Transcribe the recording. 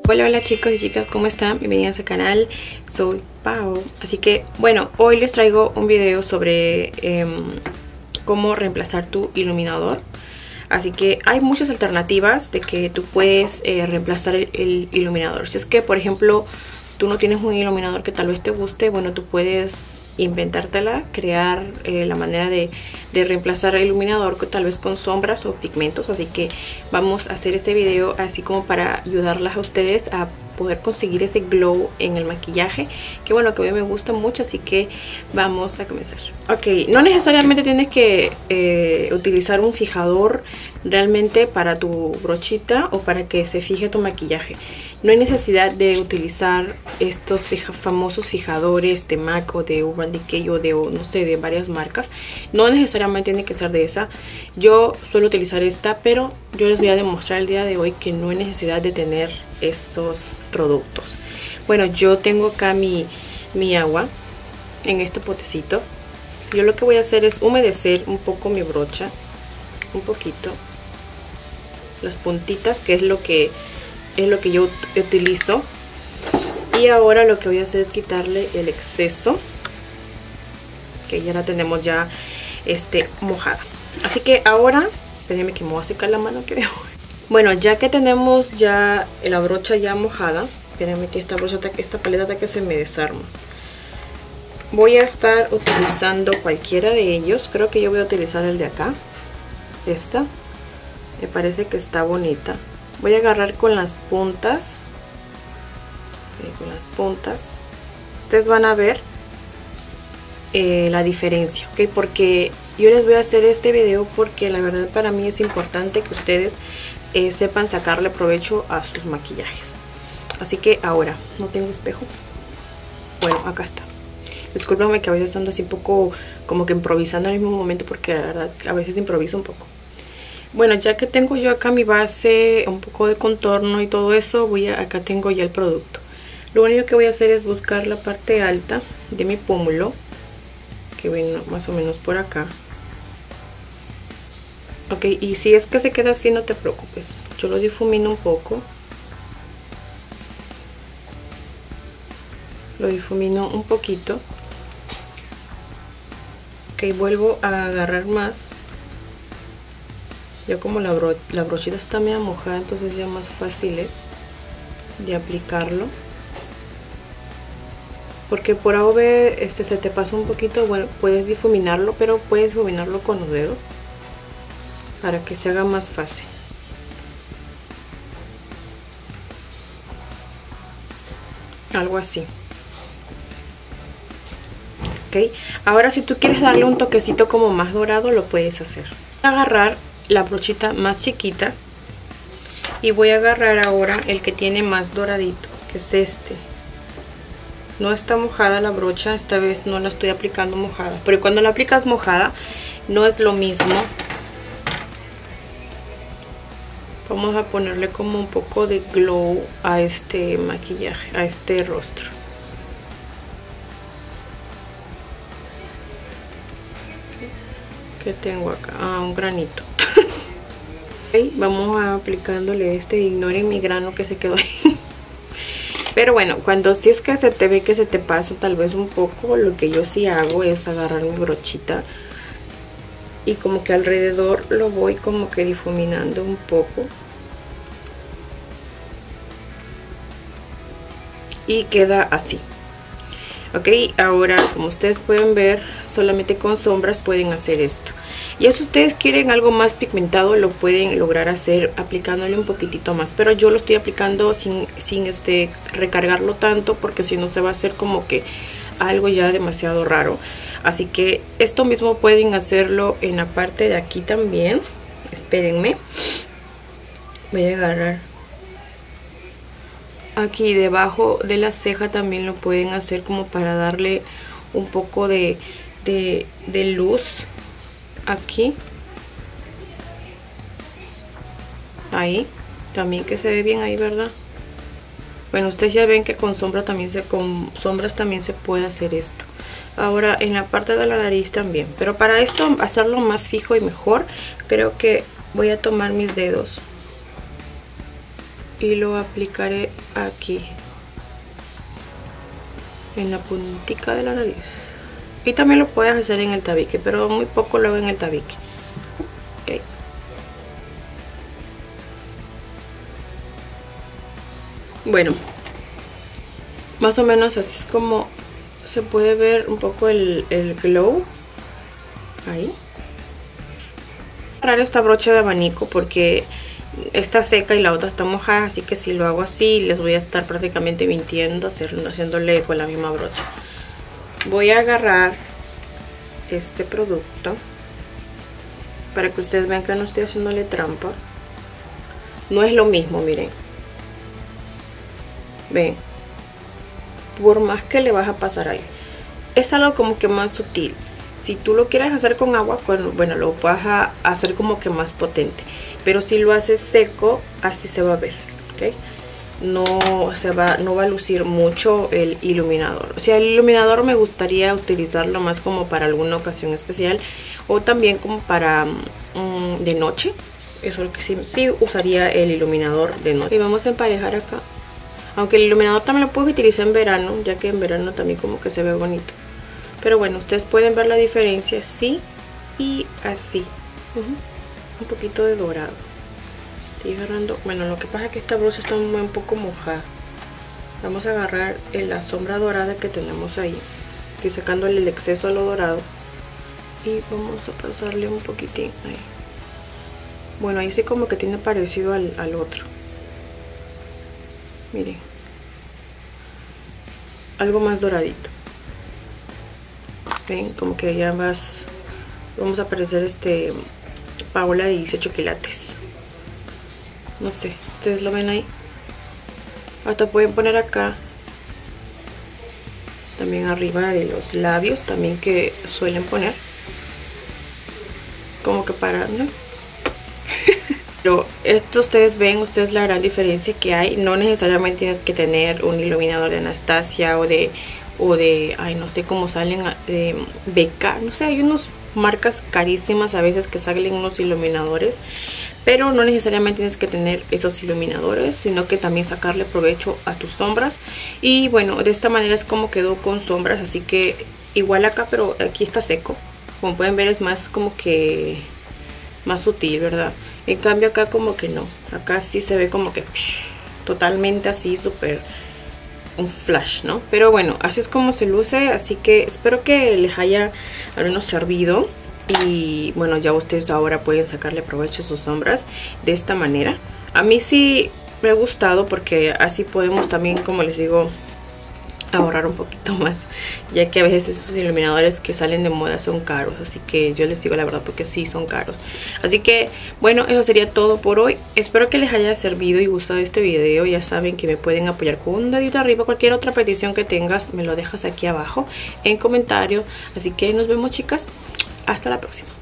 Hola, hola chicos y chicas, ¿cómo están? Bienvenidos al canal, soy Pau. Así que, bueno, hoy les traigo un video sobre cómo reemplazar tu iluminador. Así que hay muchas alternativas de que tú puedes reemplazar el iluminador. Si es que, por ejemplo, tú no tienes un iluminador que tal vez te guste, bueno, tú puedes inventártela, crear la manera de reemplazar el iluminador tal vez con sombras o pigmentos. Así que vamos a hacer este video así como para ayudarlas a ustedes a poder conseguir ese glow en el maquillaje, que bueno, que a mí me gusta mucho. Así que vamos a comenzar. Ok, no necesariamente tienes que utilizar un fijador realmente para tu brochita o para que se fije tu maquillaje. No hay necesidad de utilizar estos famosos fijadores de MAC o de Urban Decay o de, no sé, de varias marcas. No necesariamente tiene que ser de esa. Yo suelo utilizar esta, pero yo les voy a demostrar el día de hoy que no hay necesidad de tener estos productos. Bueno, yo tengo acá mi agua en este potecito. Yo lo que voy a hacer es humedecer un poco mi brocha, un poquito, las puntitas, que es lo que yo utilizo. Y ahora lo que voy a hacer es quitarle el exceso, que ya la tenemos ya mojada. Así que ahora, espérenme que me voy a secar la mano que veo. Bueno, ya que tenemos ya la brocha ya mojada, espérenme que esta paleta hasta que se me desarma. Voy a estar utilizando cualquiera de ellos. Creo que yo voy a utilizar el de acá. Esta me parece que está bonita. Voy a agarrar con las puntas. Con las puntas. Ustedes van a ver la diferencia, ¿ok? Porque yo les voy a hacer este video porque la verdad para mí es importante que ustedes sepan sacarle provecho a sus maquillajes. Así que ahora, no tengo espejo. Bueno, acá está. Discúlpame que a veces ando así un poco como que improvisando en el mismo momento, porque la verdad a veces improviso un poco. Bueno, ya que tengo yo acá mi base, un poco de contorno y todo eso, acá tengo ya el producto. Lo único que voy a hacer es buscar la parte alta de mi pómulo, que viene más o menos por acá. Ok, y si es que se queda así, no te preocupes. Yo lo difumino un poco. Lo difumino un poquito. Ok, vuelvo a agarrar más. Ya como la brochita está medio mojada, entonces ya más fácil es de aplicarlo. Porque por A o B se te pasa un poquito, bueno, puedes difuminarlo, pero puedes difuminarlo con los dedos para que se haga más fácil. Algo así. Ok, ahora si tú quieres darle un toquecito como más dorado, lo puedes hacer. Agarrar la brochita más chiquita y voy a agarrar ahora el que tiene más doradito, que es este. No está mojada la brocha, esta vez no la estoy aplicando mojada, pero cuando la aplicas mojada no es lo mismo. Vamos a ponerle como un poco de glow a este maquillaje, a este rostro. ¿Qué tengo acá? Ah, un granito. Okay, vamos a aplicándole ignoren mi grano que se quedó ahí. Pero bueno, cuando si es que se te ve que se te pasa tal vez un poco, lo que yo sí hago es agarrar mi brochita y como que alrededor lo voy como que difuminando un poco. Y queda así. Ok, ahora como ustedes pueden ver, solamente con sombras pueden hacer esto. Y si ustedes quieren algo más pigmentado, lo pueden lograr hacer aplicándole un poquitito más. Pero yo lo estoy aplicando sin recargarlo tanto, porque si no se va a hacer como que algo ya demasiado raro. Así que esto mismo pueden hacerlo en la parte de aquí también. Espérenme. Voy a agarrar. Aquí debajo de la ceja también lo pueden hacer como para darle un poco de luz. Aquí. Ahí. También que se ve bien ahí, ¿verdad? Bueno, ustedes ya ven que con sombras también se puede hacer esto. Ahora en la parte de la nariz también. Pero para esto, hacerlo más fijo y mejor, creo que voy a tomar mis dedos y lo aplicaré aquí en la puntica de la nariz. Y también lo puedes hacer en el tabique, pero muy poco lo hago en el tabique. Okay. Bueno, más o menos así es como se puede ver un poco el glow. Ahí. Agarrar esta brocha de abanico porque está seca y la otra está mojada, así que si lo hago así les voy a estar prácticamente mintiendo, haciéndole con la misma brocha. Voy a agarrar este producto para que ustedes vean que no estoy haciéndole trampa. No es lo mismo, miren. Ven, por más que le vas a pasar ahí, es algo como que más sutil. Si tú lo quieres hacer con agua, bueno, lo vas a hacer como que más potente. Pero si lo haces seco, así se va a ver, ¿ok? No va a lucir mucho el iluminador. O sea, el iluminador me gustaría utilizarlo más como para alguna ocasión especial. O también como para de noche. Eso es lo que sí usaría el iluminador de noche. Y vamos a emparejar acá. Aunque el iluminador también lo puedo utilizar en verano, ya que en verano también como que se ve bonito. Pero bueno, ustedes pueden ver la diferencia así y así. Un poquito de dorado. Estoy agarrando, bueno, lo que pasa es que esta brocha está un poco mojada. Vamos a agarrar la sombra dorada que tenemos ahí. Estoy sacándole el exceso a lo dorado. Y vamos a pasarle un poquitín ahí. Bueno, ahí sí como que tiene parecido al otro. Miren. Algo más doradito. Ven, como que ya más vamos a parecer Paola de 18 quilates. No sé, ustedes lo ven ahí. Hasta pueden poner acá. También arriba de los labios, también que suelen poner. Como que para, ¿no? Pero esto ustedes ven, ustedes la gran diferencia que hay. No necesariamente tienes que tener un iluminador de Anastasia o de ay, no sé cómo salen, de BK, no sé, hay unas marcas carísimas a veces que salen unos iluminadores, pero no necesariamente tienes que tener esos iluminadores, sino que también sacarle provecho a tus sombras. Y bueno, de esta manera es como quedó con sombras, así que igual acá, pero aquí está seco. Como pueden ver es más como que más sutil, ¿verdad? En cambio acá como que no, acá sí se ve como que totalmente así, súper un flash, ¿no? Pero bueno, así es como se luce, así que espero que les haya al menos servido. Y bueno, ya ustedes ahora pueden sacarle provecho a sus sombras de esta manera. A mí sí me ha gustado porque así podemos también, como les digo, ahorrar un poquito más, ya que a veces esos iluminadores que salen de moda son caros, así que yo les digo la verdad porque sí son caros. Así que bueno, eso sería todo por hoy. Espero que les haya servido y gustado este video. Ya saben que me pueden apoyar con un dedito arriba. Cualquier otra petición que tengas me lo dejas aquí abajo en comentario. Así que nos vemos, chicas, hasta la próxima.